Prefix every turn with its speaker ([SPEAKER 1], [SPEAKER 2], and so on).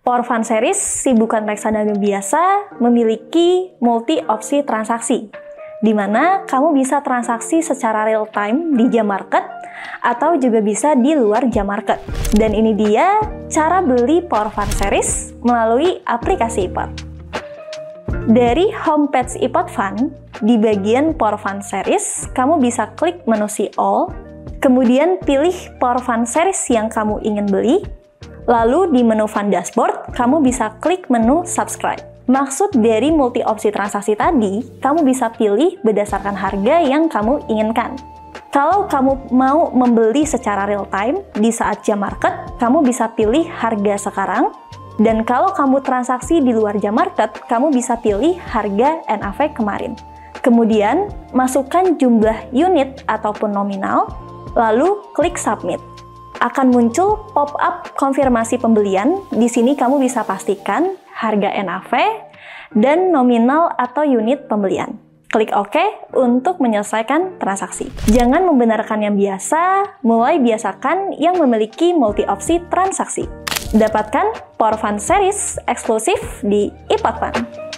[SPEAKER 1] Power Fund Series, si bukan reksadana biasa, memiliki multi-opsi transaksi, di mana kamu bisa transaksi secara real time di jam market, atau juga bisa di luar jam market. Dan ini dia cara beli Power Fund Series melalui aplikasi iPod. Dari homepage iPod Fund, di bagian Power Fund Series, kamu bisa klik menu See All, kemudian pilih Power Fund Series yang kamu ingin beli. Lalu di menu Fund Dashboard, kamu bisa klik menu Subscribe. Maksud dari multi-opsi transaksi tadi, kamu bisa pilih berdasarkan harga yang kamu inginkan. Kalau kamu mau membeli secara real time di saat jam market, kamu bisa pilih harga sekarang. Dan kalau kamu transaksi di luar jam market, kamu bisa pilih harga NAV kemarin. Kemudian, masukkan jumlah unit ataupun nominal, lalu klik Submit. Akan muncul pop-up konfirmasi pembelian. Di sini kamu bisa pastikan harga NAV dan nominal atau unit pembelian. Klik OK untuk menyelesaikan transaksi. Jangan membenarkan yang biasa, mulai biasakan yang memiliki multi-opsi transaksi. Dapatkan Power Fund Series eksklusif di iPod Fund.